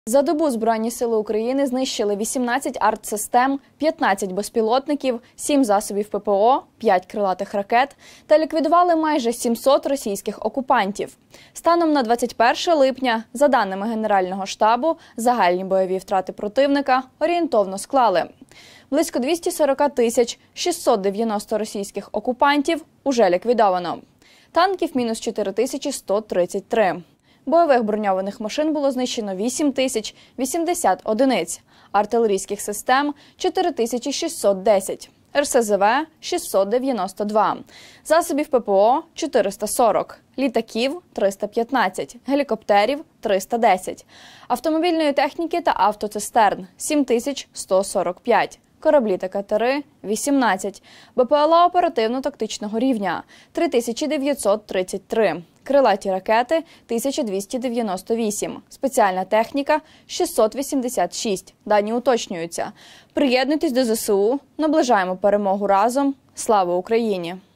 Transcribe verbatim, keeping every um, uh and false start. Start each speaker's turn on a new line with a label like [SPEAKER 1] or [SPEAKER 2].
[SPEAKER 1] За добу Збройні сили України знищили вісімнадцять артсистем, п'ятнадцять безпілотників, сім засобів ППО, п'ять крилатих ракет та ліквідували майже сімсот російських окупантів. Станом на двадцять перше липня, за даними Генерального штабу, загальні бойові втрати противника орієнтовно склали: близько двісті сорок тисяч шістсот дев'яносто російських окупантів уже ліквідовано, танків – мінус чотири тисячі сто тридцять три. Бойових броньованих машин було знищено вісім тисяч вісімдесят одиниць, артилерійських систем – чотири тисячі шістсот десять, ер ес зе ве – шістсот дев'яносто два, засобів ППО – чотириста сорок, літаків – триста п'ятнадцять, гелікоптерів – триста десять, автомобільної техніки та автоцистерн – сім тисяч сто сорок п'ять. Кораблі та катери – вісімнадцять, бе пе ел а оперативно-тактичного рівня – три тисячі дев'ятсот тридцять три, крилаті ракети – тисяча двісті дев'яносто вісім, спеціальна техніка – шістсот вісімдесят шість. Дані уточнюються. Приєднуйтесь до зе се у, наближаємо перемогу разом. Слава Україні!